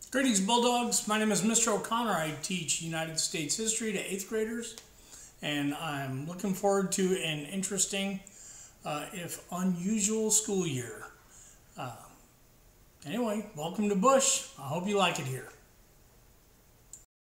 Greetings, Bulldogs. My name is Mr. O'Connor. I teach United States history to 8th graders, and I'm looking forward to an interesting, if unusual, school year. Anyway, welcome to Bush. I hope you like it here.